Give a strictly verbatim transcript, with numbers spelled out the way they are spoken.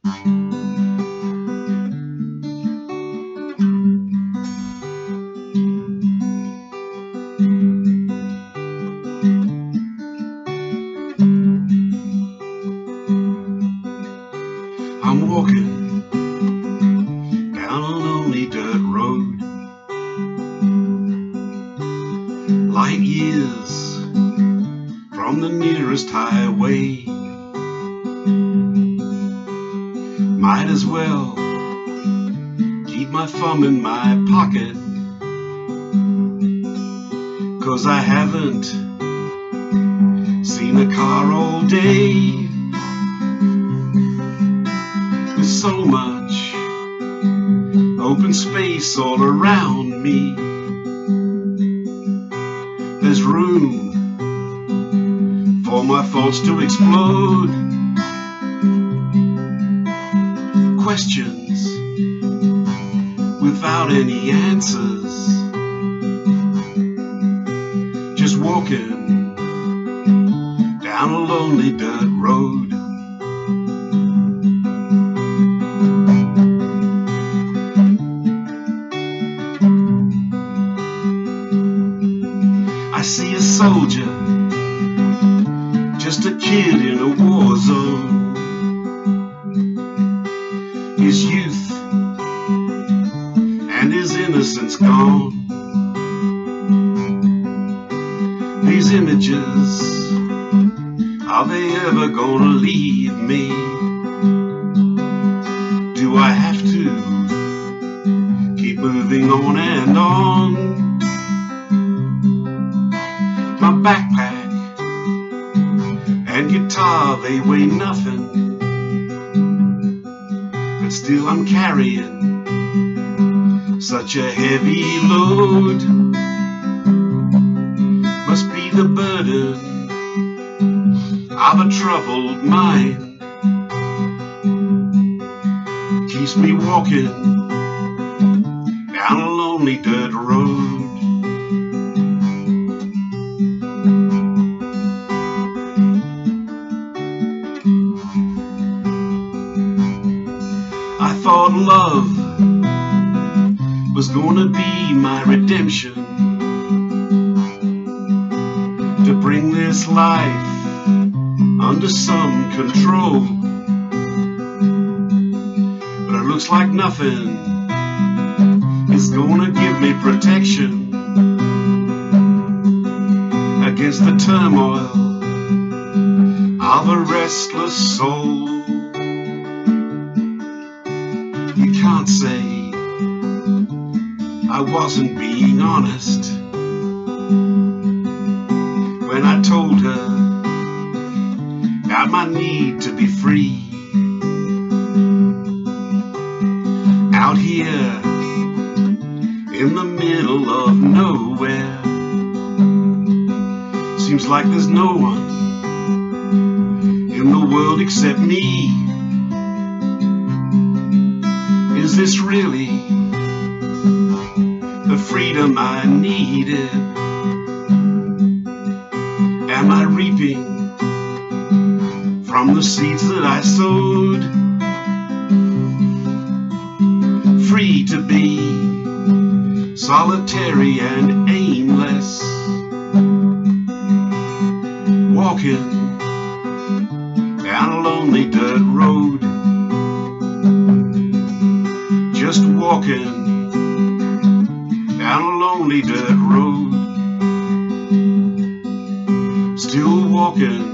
I'm walking down a lonely dirt road, light years from the nearest highway. Might as well keep my thumb in my pocket, 'cause I haven't seen a car all day. With so much open space all around me, there's room for my thoughts to explode. Questions without any answers. Just walking down a lonely dirt road. I see a soldier, just a kid in a war zone. His youth and his innocence gone. These images, are they ever gonna leave me? Do I have to keep moving on and on? My backpack and guitar, they weigh nothing, but still I'm carrying such a heavy load. Must be the burden of a troubled mind, keeps me walking down a lonely dirt road. I thought love was gonna be my redemption, to bring this life under some control. But it looks like nothing is gonna give me protection against the turmoil of a restless soul. You can't say I wasn't being honest when I told her about my need to be free. Out here in the middle of nowhere, seems like there's no one in the world except me. Is this really the freedom I needed? Am I reaping from the seeds that I sowed? Free to be solitary and aimless, walking down a lonely dirt road. Just walking down a lonely dirt road. Still walking